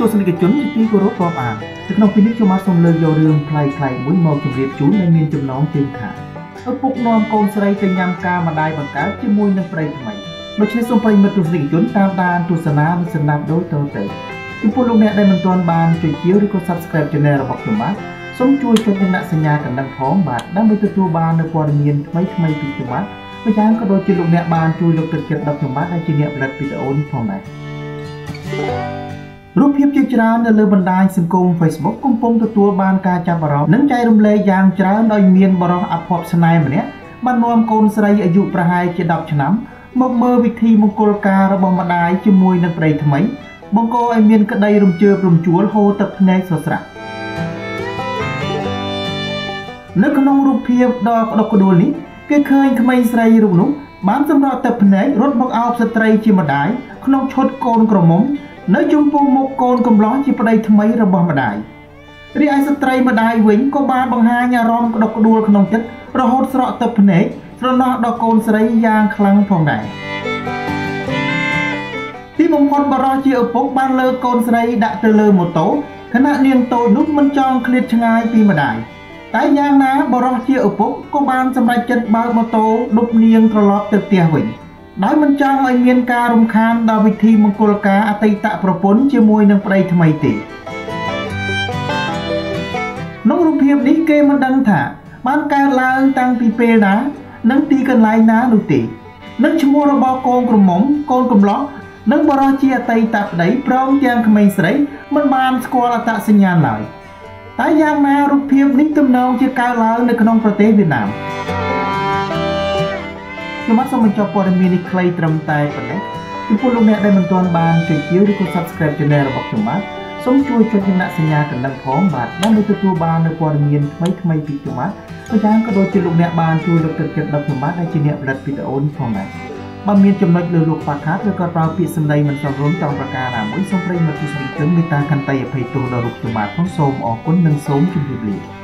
ទស្សនិកជនជាទីគោរពរាប់អាននៅក្នុងពេលនេះខ្ញុំបានសូមលើកយករឿងផ្លែៗមួយមកជម្រាបជូនដែលមានចំណងជើងថាឪពុកនាំកូនស្រីទៅញ៉ាំការម្ដាយបង្កើតជាមួយនឹងប្តីថ្មីដូច្នេះសូមប្រិយមិត្តទស្សនិកជនតាមដានទស្សនានិងស្ដាប់ដូចតទៅចំពោះលោកអ្នកដែលមិនទាន់បានចុចជាវឬក៏ Subscribe Channel របស់ខ្ញុំបាទសូមជួយចុចនិងដាក់សញ្ញាកណ្ដឹងផងបាទដើម្បីទទួលបាននូវព័ត៌មានថ្មីៗពីខ្ញុំបាទម្យ៉ាងក៏ដូចជាលោកអ្នកបានជួយលើកទឹកចិត្តដល់ខ្ញុំបាទដែលជាអ្នកផលិតវីដេអូនេះផងដែររូបភាពជាច្រើននៅលើបណ្ដាញសង្គម Facebook កំពុងទទួលបានការចាប់អារម្មណ៍និងចែករំលែកយ៉ាងច្រើនដោយមានបរិសុទ្ធអភ័ព្វស្នេហ៍ម្នាក់បាននាំកូនស្រីអាយុប្រហែលជា10ឆ្នាំមកមើលវិធីមង្គលការរបស់ម្ដាយជាមួយនឹងប្តីថ្មីបង្កឲ្យមានក្តីរំជើបរំជួលហូរទឹកភ្នែកស្រស្រាក់នៅក្នុងរូបភាពដ៏ក្តុកក្តួលនេះគេឃើញក្មេងស្រីរូបនោះបានសម្រក់ទឹកភ្នែករត់មកអោបស្ត្រីជាម្ដាយក្នុងឈុតកូនក្រមុំនៅចំពោះមុខកូនកំឡោះជាប្តីថ្មីរបស់ម្ដាយរីឯស្ត្រីម្ដាយវិញក៏បានបង្ហាញអារម្មណ៍ក្តុកក្តួលក្នុងចិត្តរហូតស្រក់ទឹកភ្នែកស្រណោះដល់កូនស្រីយ៉ាងខ្លាំងផងដែរទីបំផុតបរិសុទ្ធជាឪពុកបានលើកកូនស្រីដាក់ទៅលើម៉ូតូខណៈនាងតូចនោះមិនចង់ឃ្លាតឆ្ងាយពីម្ដាយតែយ៉ាងណាបរិសុទ្ធជាឪពុកក៏បានសម្រេចចិត្តបើកម៉ូតូដប់នាងត្រឡប់ទៅផ្ទះវិញដោយមិនចង់ឲ្យមានការរំខានដល់វិធីមង្គលការអតីតប្រពន្ធជាមួយនឹងប្តីថ្មីទេក្នុងរូបភាពនេះគេមិនដឹងថាបានកើតឡើងតាំងពីពេលណានិងទីកន្លែងណានោះទេនិងឈ្មោះរបស់កូនក្រមុំកូនកំឡោះនិងបរិសុទ្ធជាអតីតប្តីព្រមទាំងក្មេងស្រីមិនបានស្គាល់អត្តសញ្ញាណឡើយតែយ៉ាងណារូបភាពនេះទំនងជាកើតឡើងនៅក្នុងប្រទេសវៀតណាមខ្ញុំបាទសូមបញ្ចប់ព័ត៌មាននេះខ្លីត្រឹមតែប៉ុណ្ណេះចំពោះលោកអ្នកដែលមិនទាន់បានចុចជាវឬក៏ Subscribe Channel របស់ខ្ញុំបាទសូមជួយចុចនិងដាក់សញ្ញាកណ្ដឹងផងបាទដើម្បីទទួលបាននូវព័ត៌មានថ្មីៗពីខ្ញុំបាទម្យ៉ាងក៏ដូចជាលោកអ្នកបានជួយលើកទឹកចិត្តដល់ខ្ញុំបាទដែលជាអ្នកផលិតវីដេអូនេះផងដែរបើមានចំណុចលើលោកខ្វះខាតឬក៏ប្រើពាក្យសម្ដីមិនសមរម្យតាមប្រការណាមួយសូមប្រិយមិត្តទស្សនិកជនមេត្តាខន្តីអភ័យទោសដល់រូបខ្ញុំបាទផងសូមអរគុណនិងសូមជម្រាបលា